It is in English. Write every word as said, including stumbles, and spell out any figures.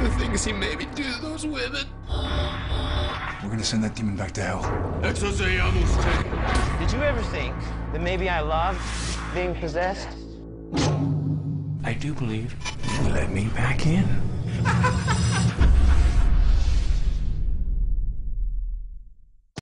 The things he made me do to those women. We're gonna send that demon back to hell. Exorcizamos. Did you ever think that maybe I loved being possessed? I do believe you let me back in.